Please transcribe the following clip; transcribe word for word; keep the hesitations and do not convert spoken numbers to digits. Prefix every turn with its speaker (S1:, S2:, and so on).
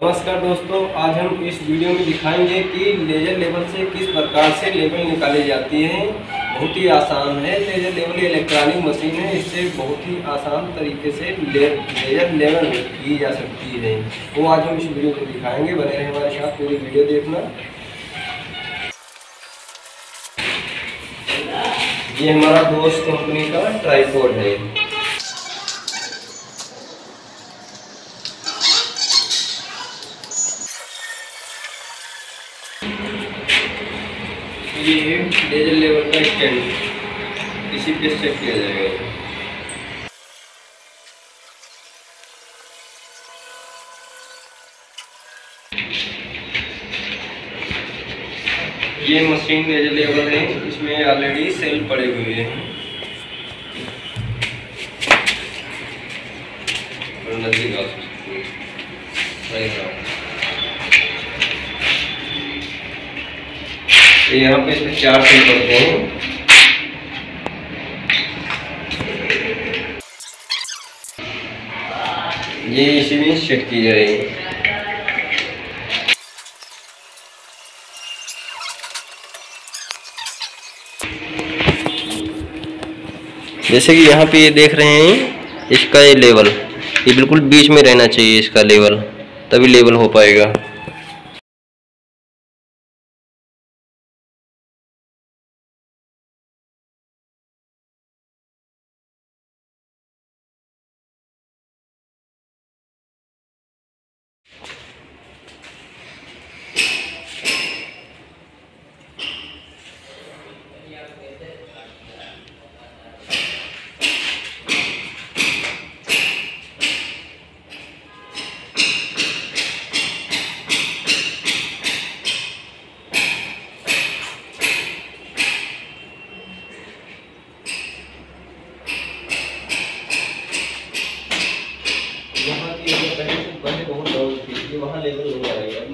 S1: नमस्कार दोस्तों, आज हम इस वीडियो में दिखाएंगे कि लेजर लेवल से किस प्रकार से लेवल निकाली जाती है। बहुत ही आसान है। लेजर लेवल इलेक्ट्रॉनिक मशीन है, इससे बहुत ही आसान तरीके से ले, लेजर लेवल की जा सकती है। वो आज हम इस वीडियो में दिखाएंगे। बने रहे हमारे साथ, पूरी वीडियो देखना। ये हमारा दोस्त कंपनी का ट्राइपॉड है। ये लेजर लेवल का स्टैंड, इसी पे सेट किया जाएगा। ये मशीन लेजर लेवल है, इसमें ऑलरेडी सेल पड़े हुए हैं। और नजदीक आ सकते हैं। यहाँ पे इसमें चार सेल पड़ते हैं। ये इसी में सेट की जाएगी। जैसे कि यहाँ पे ये देख रहे हैं, इसका ये लेवल ये बिल्कुल बीच में रहना चाहिए। इसका लेवल तभी लेवल हो पाएगा। यहाँ की पहले से पहले बहुत डाउन थी, वहाँ लेवल हो जाएगा।